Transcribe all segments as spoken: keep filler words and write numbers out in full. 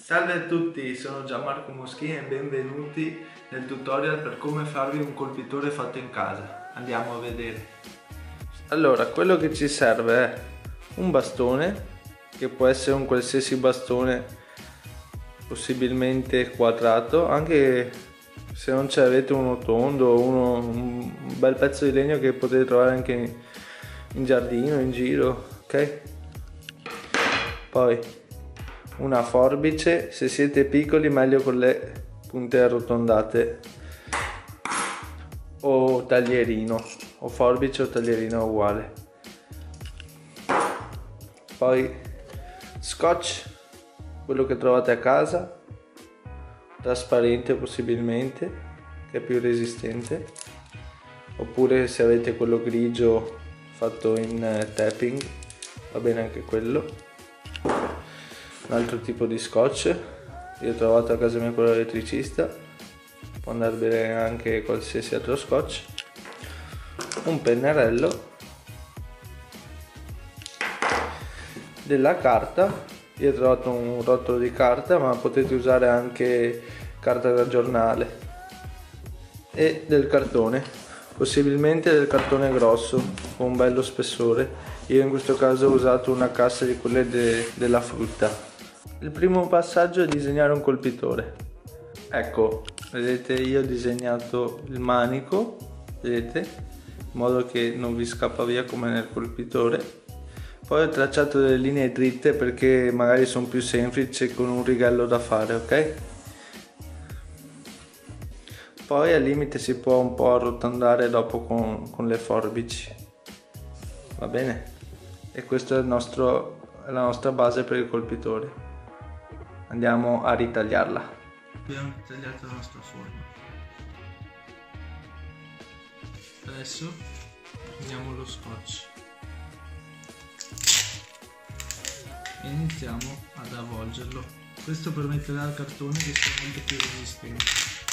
Salve a tutti, sono Gianmarco Moschini e benvenuti nel tutorial per come farvi un colpitore fatto in casa. Andiamo a vedere. Allora, quello che ci serve è un bastone, che può essere un qualsiasi bastone, possibilmente quadrato, anche se non ce l'avete uno tondo, uno, un bel pezzo di legno che potete trovare anche in, in giardino, in giro, ok? Poi una forbice, se siete piccoli meglio con le punte arrotondate, o taglierino, o forbice o taglierino uguale. Poi scotch, quello che trovate a casa, trasparente possibilmente, che è più resistente, oppure se avete quello grigio fatto in tapping va bene anche quello. Un altro tipo di scotch, io ho trovato a casa mia quello elettricista, può andare bene anche qualsiasi altro scotch. Un pennarello, della carta, io ho trovato un rotolo di carta ma potete usare anche carta da giornale, e del cartone, possibilmente del cartone grosso con un bello spessore. Io in questo caso ho usato una cassa di quelle de della frutta. Il primo passaggio è disegnare un colpitore. Ecco, vedete, io ho disegnato il manico, vedete, in modo che non vi scappa via come nel colpitore. Poi ho tracciato delle linee dritte perché magari sono più semplici con un righello da fare, ok? Poi al limite si può un po' arrotondare dopo con, con le forbici, va bene? E questa è, il nostro, è la nostra base per il colpitore. Andiamo a ritagliarla. Abbiamo ritagliato la nostra forma. Adesso prendiamo lo scotch e iniziamo ad avvolgerlo. Questo permetterà al cartone di essere molto più resistente.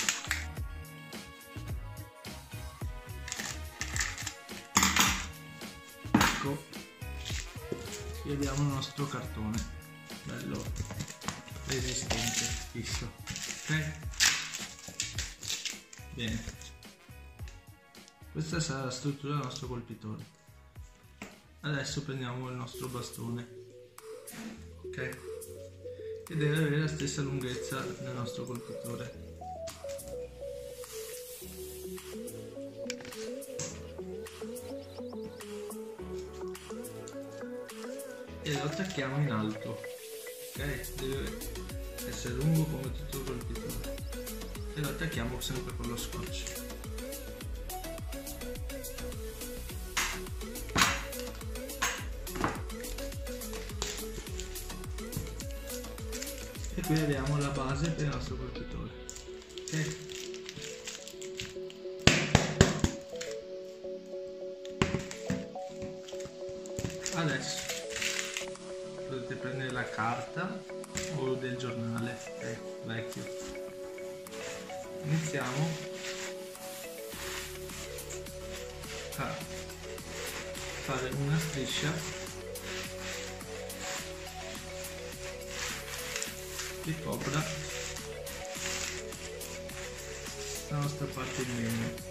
Ecco, qui abbiamo il nostro cartone bello resistente, fisso, ok? Bene, questa sarà la struttura del nostro colpitore. Adesso prendiamo il nostro bastone, ok? Che deve avere la stessa lunghezza del nostro colpitore. E lo attacchiamo in alto, ok? Deve essere lungo come tutto il colpitore, e lo attacchiamo sempre con lo scotch. E qui abbiamo la base per il nostro colpitore, ok? Adesso potete prendere la carta o del giornale, okay, vecchio. Iniziamo a fare una striscia che copra la nostra parte di legno.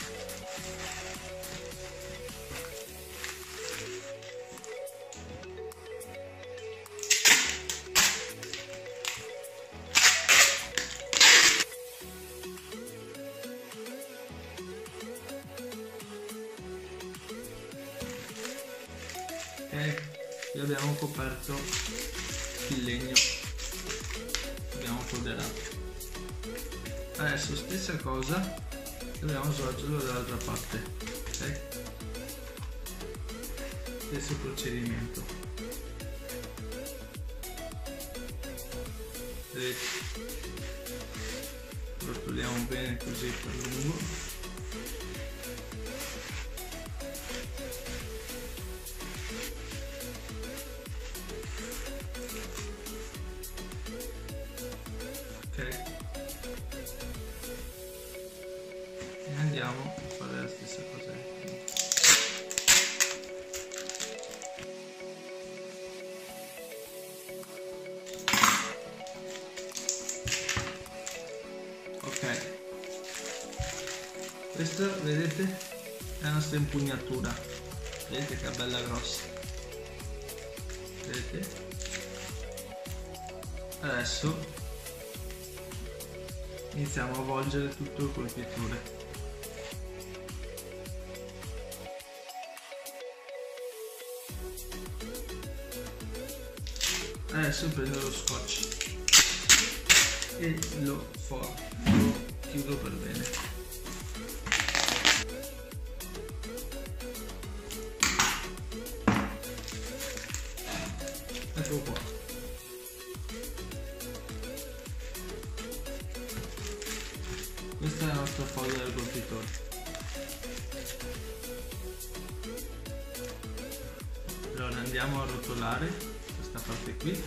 E abbiamo coperto il legno, abbiamo foderato. Adesso stessa cosa dobbiamo svolgerlo dall'altra parte, ok? Stesso procedimento, vedete, rotoliamo bene così per lungo. E andiamo a fare la stessa cosa. Ok, questa vedete è la nostra impugnatura, vedete che bella grossa, vedete? Adesso iniziamo a volgere tutto il colpitore. Adesso prendo lo scotch e lo forro, lo chiudo per bene. Ecco qua. Questa è la nostra foglia del colpitore. Allora andiamo a rotolare questa parte qui.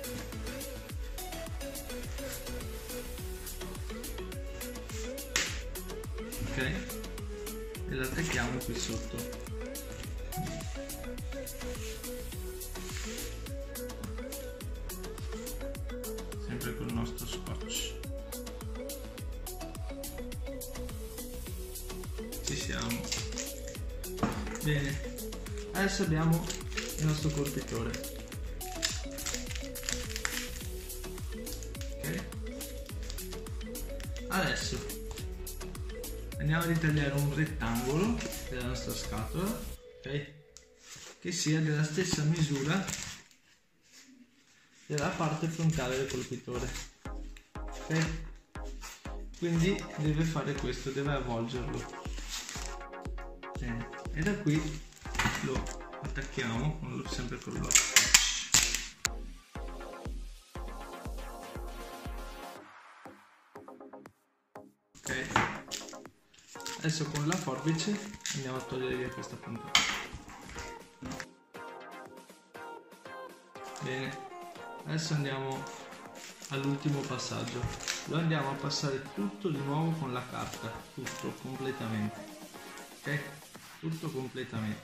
Ok, e la attacchiamo qui sotto. Sempre con il nostro scotch. Ci siamo. Bene, adesso abbiamo il nostro colpitore. Adesso andiamo a ritagliare un rettangolo della nostra scatola, ok? Che sia della stessa misura della parte frontale del colpitore, ok? Quindi deve fare questo, deve avvolgerlo. Bene. E da qui lo attacchiamo con lo, sempre con lo scotch. Adesso con la forbice andiamo a togliere via questa punta. Bene, adesso andiamo all'ultimo passaggio. Lo andiamo a passare tutto di nuovo con la carta, tutto completamente. Ok? Tutto completamente.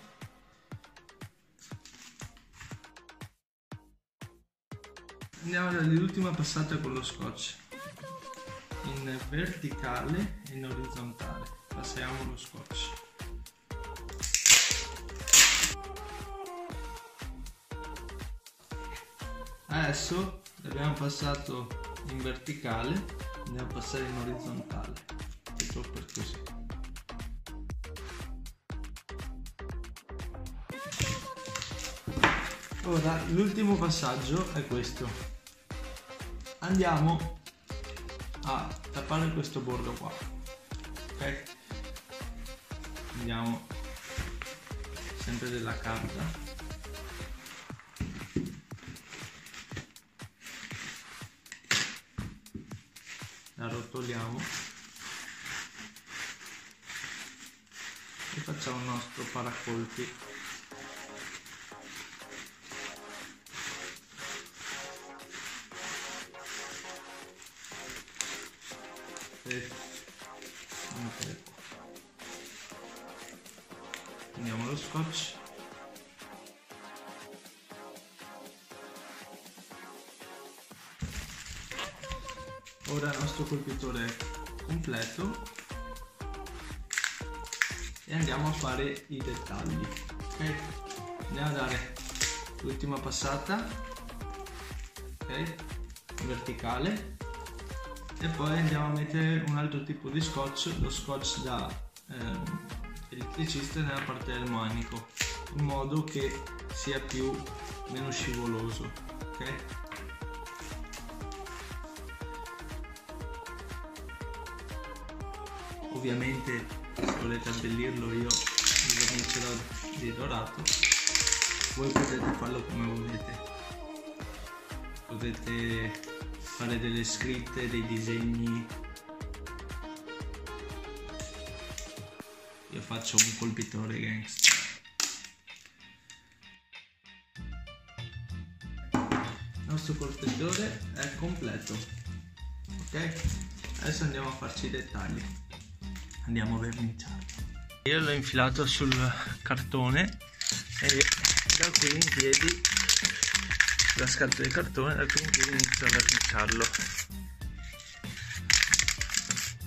Andiamo all'ultima passata con lo scotch. In verticale e in orizzontale. Passiamo lo scotch. Adesso l'abbiamo passato in verticale, andiamo a passare in orizzontale, tutto per così. Ora l'ultimo passaggio è questo. Andiamo a tappare questo bordo qua, ok? Andiamo sempre della carta, la rotoliamo e facciamo il nostro paracolpi. Prendiamo lo scotch, ora il nostro colpitore è completo e andiamo a fare i dettagli, ok? Andiamo a dare l'ultima passata, ok? In verticale, e poi andiamo a mettere un altro tipo di scotch, lo scotch da ehm, elettricista nella parte del manico, in modo che sia più meno scivoloso, ok? Ovviamente se volete abbellirlo io mi vernicerò di dorato, voi potete farlo come volete, potete fare delle scritte, dei disegni. Io faccio un colpitore gangster. Il nostro colpitore è completo, ok? Adesso andiamo a farci i dettagli, andiamo a verniciarlo. Io l'ho infilato sul cartone e da qui in piedi, la scatola di cartone, da qui in piedi inizio a verniciarlo.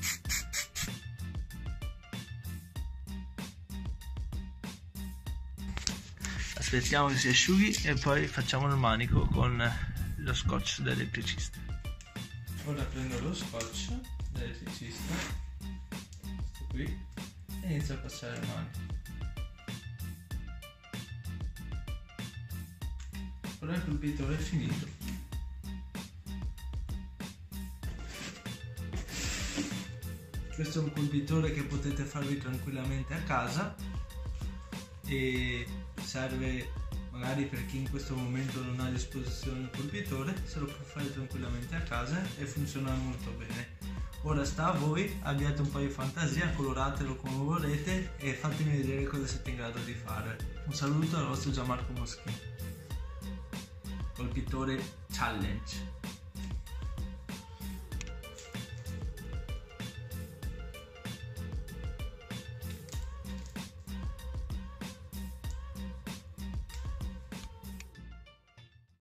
aspettiamo che si asciughi e poi facciamo il manico con lo scotch dell'elettricista. Ora prendo lo scotch dell'elettricista, questo qui, e inizio a passare il manico. Ora il colpitore è finito. Questo è un colpitore che potete farvi tranquillamente a casa e serve magari per chi in questo momento non ha a disposizione il colpitore, se lo può fare tranquillamente a casa e funziona molto bene. Ora sta a voi, abbiate un po' di fantasia, coloratelo come volete e fatemi vedere cosa siete in grado di fare. Un saluto dal vostro Gianmarco Moschini. Colpitore Challenge.